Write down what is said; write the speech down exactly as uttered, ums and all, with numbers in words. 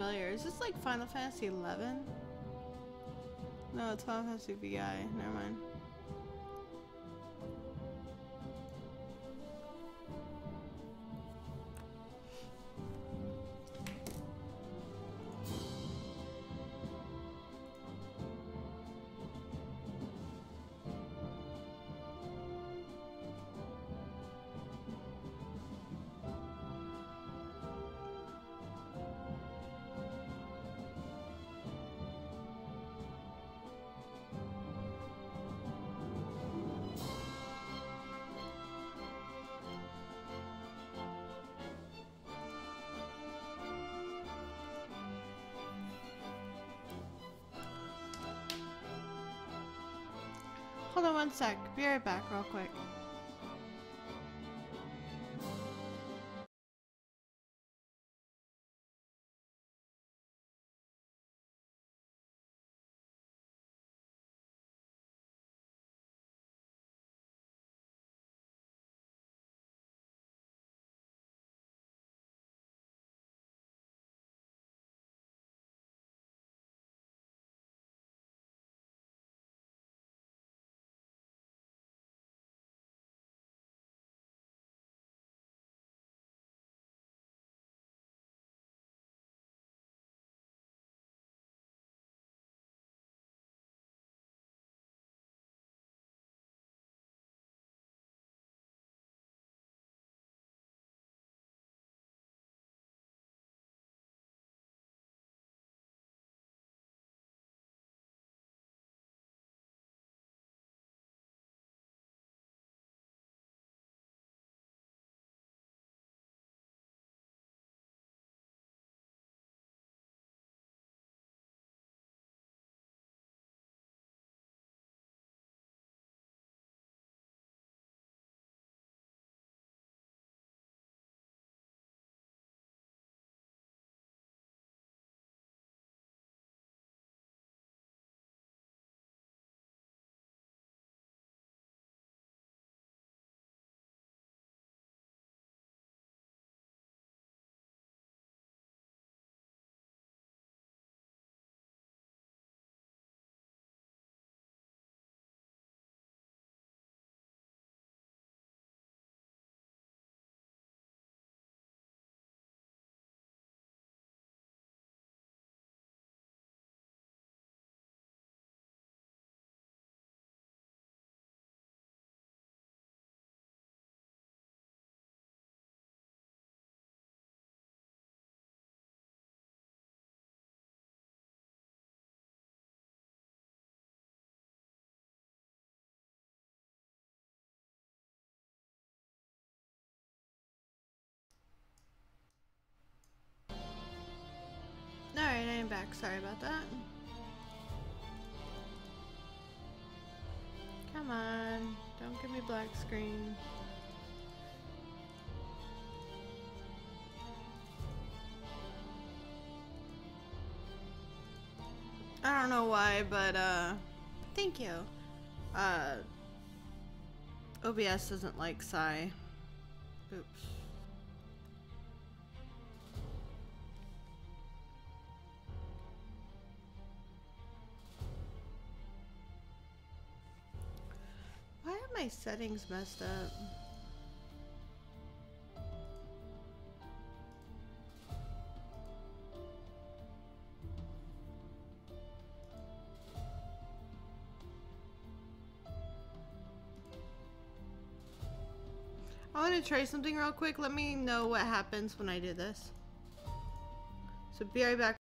familiar. Is this like Final Fantasy eleven? No, it's Final Fantasy V I. Never mind. Hold on one sec. Be right back real quick. Alright, I am back. Sorry about that. Come on. Don't give me black screen. I don't know why, but uh thank you. Uh O B S doesn't like Psy. Oops. Why are my settings messed up? I want to try something real quick. Let me know what happens when I do this. So be right back.